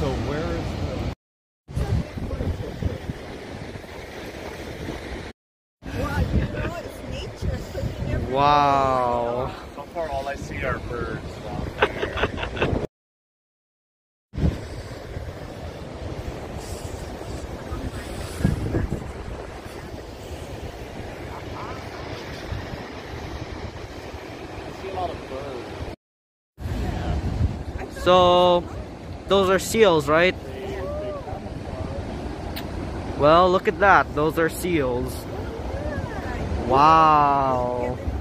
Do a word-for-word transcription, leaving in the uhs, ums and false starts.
So where is the... Wow. So far all I see are birds down there. I see a lot of birds. So, those are seals, right? Well, look at that. Those are seals. Wow.